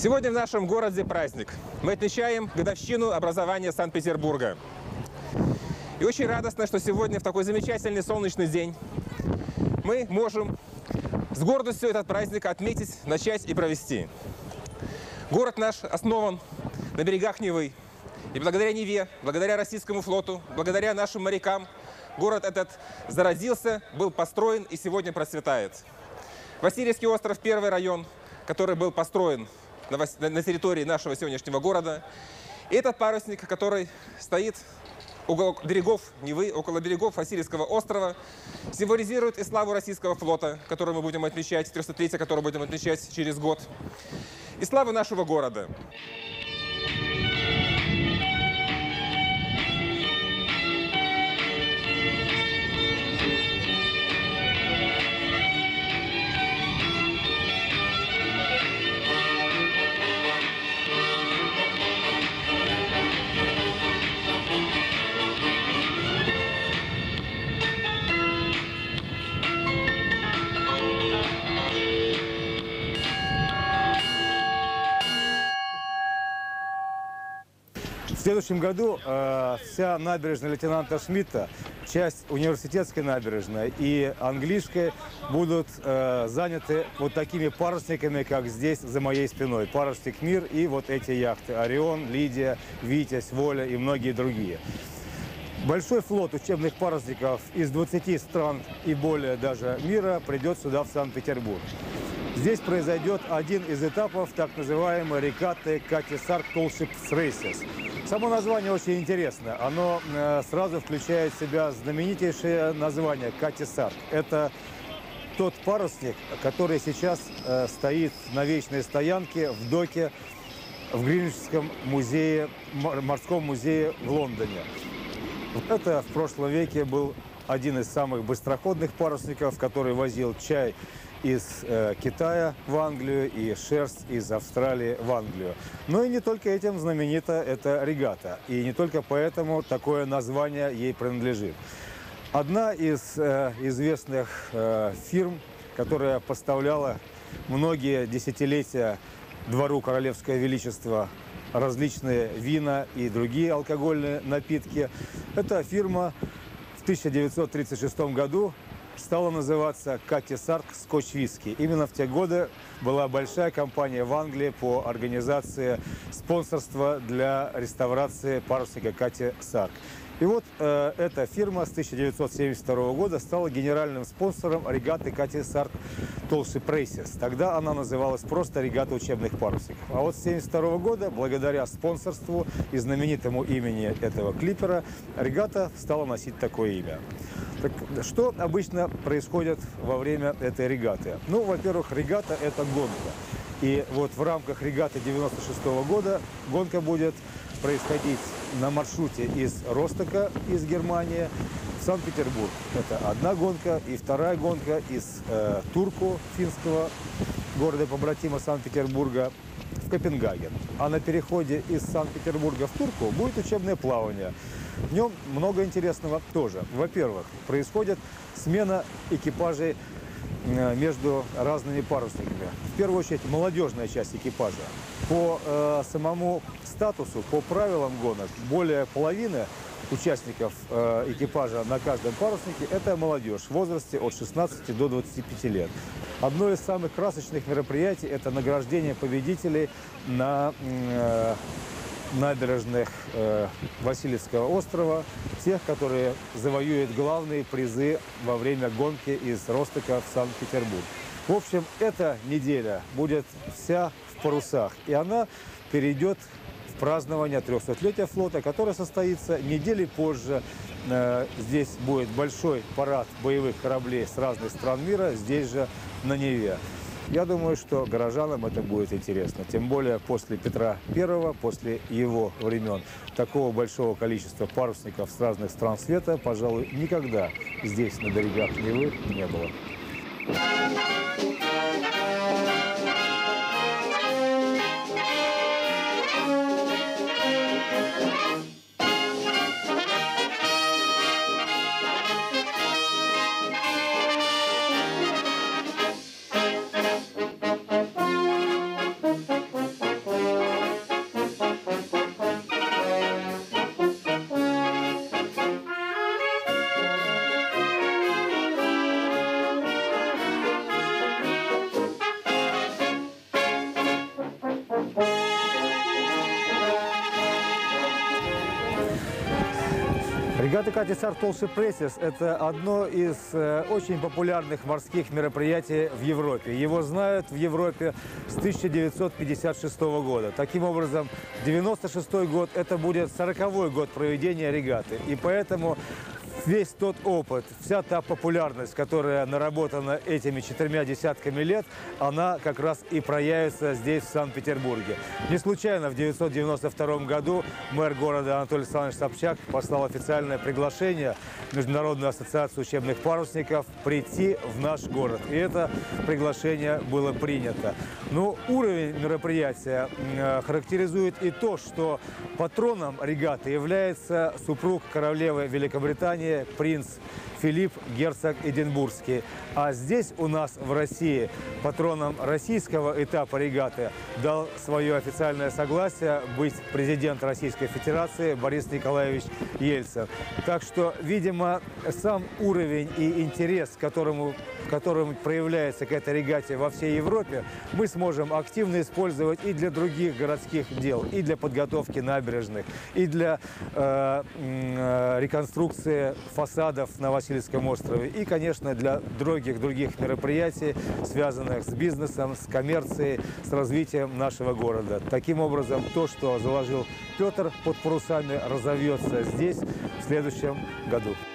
Сегодня в нашем городе праздник. Мы отмечаем годовщину образования Санкт-Петербурга. И очень радостно, что сегодня в такой замечательный солнечный день мы можем с гордостью этот праздник отметить, начать и провести. Город наш основан на берегах Невы. И благодаря Неве, благодаря российскому флоту, благодаря нашим морякам, город этот зародился, был построен и сегодня процветает. Васильевский остров – первый район, который был построен на территории нашего сегодняшнего города. И этот парусник, который стоит около берегов Невы, около берегов Васильевского острова, символизирует и славу российского флота, который мы будем отмечать, 303-й, который будем отмечать через год, и славу нашего города. В следующем году вся набережная лейтенанта Шмидта, часть университетской набережной и английской будут заняты вот такими парусниками, как здесь за моей спиной. Парусник «Мир» и вот эти яхты «Орион», «Лидия», «Витязь», «Воля» и многие другие. Большой флот учебных парусников из 20 стран и более даже мира придет сюда, в Санкт-Петербург. Здесь произойдет один из этапов так называемой регатты Кати Сарк Tall Ships Races. Само название очень интересно. Оно сразу включает в себя знаменитейшее название Кати Сарк. Это тот парусник, который сейчас стоит на вечной стоянке в доке в Гринвичском музее, морском музее в Лондоне. Это в прошлом веке был один из самых быстроходных парусников, который возил чай из Китая в Англию и шерсть из Австралии в Англию. Но и не только этим знаменита эта регата. И не только поэтому такое название ей принадлежит. Одна из известных фирм, которая поставляла многие десятилетия двору Королевского Величества различные вина и другие алкогольные напитки, эта фирма в 1936 году стала называться Кати Сарк Скотч Виски. Именно в те годы была большая кампания в Англии по организации спонсорства для реставрации парусника Кати Сарк. И вот эта фирма с 1972 года стала генеральным спонсором регаты Кати Сарк Tall Ships Races. Тогда она называлась просто регата учебных парусников. А вот с 1972 года, благодаря спонсорству и знаменитому имени этого клипера, регата стала носить такое имя. Так, что обычно происходит во время этой регаты? Ну, во-первых, регата – это гонка. И вот в рамках регаты 1996 года гонка будет происходить на маршруте из Ростока, из Германии, в Санкт-Петербург. Это одна гонка. И вторая гонка из Турку, финского города-побратима Санкт-Петербурга, в Копенгаген. А на переходе из Санкт-Петербурга в Турку будет учебное плавание. В нем много интересного тоже. Во-первых, происходит смена экипажей между разными парусниками. В первую очередь, молодежная часть экипажа. По самому статусу, по правилам гонок, более половины участников экипажа на каждом паруснике – это молодежь в возрасте от 16 до 25 лет. Одно из самых красочных мероприятий – это награждение победителей на набережных Васильевского острова, тех, которые завоюют главные призы во время гонки из Ростока в Санкт-Петербург. В общем, эта неделя будет вся в парусах, и она перейдет в празднование 300-летия флота, которое состоится недели позже. Здесь будет большой парад боевых кораблей с разных стран мира, здесь же на Неве. Я думаю, что горожанам это будет интересно. Тем более после Петра I, после его времен, такого большого количества парусников с разных стран света, пожалуй, никогда здесь, на берегах Невы, не было. Регата Катисар Толши Пресис – это одно из очень популярных морских мероприятий в Европе. Его знают в Европе с 1956 года. Таким образом, 1996 год – это будет 40-й год проведения регаты. И поэтому весь тот опыт, вся та популярность, которая наработана этими 4 десятками лет, она как раз и проявится здесь, в Санкт-Петербурге. Не случайно в 1992 году мэр города Анатолий Александрович Собчак послал официальное приглашение в Международную ассоциацию учебных парусников прийти в наш город. И это приглашение было принято. Но уровень мероприятия характеризует и то, что патроном регаты является супруг королевы Великобритании принц Филипп, герцог Эдинбургский. А здесь у нас в России патроном российского этапа регаты дал свое официальное согласие быть президент Российской Федерации Борис Николаевич Ельцин. Так что, видимо, сам уровень и интерес, которым проявляется к этой регате во всей Европе, мы сможем активно использовать и для других городских дел, и для подготовки набережных, и для реконструкции фасадов на Васильевском острове, и, конечно, для других мероприятий, связанных с бизнесом, с коммерцией, с развитием нашего города. Таким образом, то, что заложил Петр под парусами, разовьется здесь в следующем году.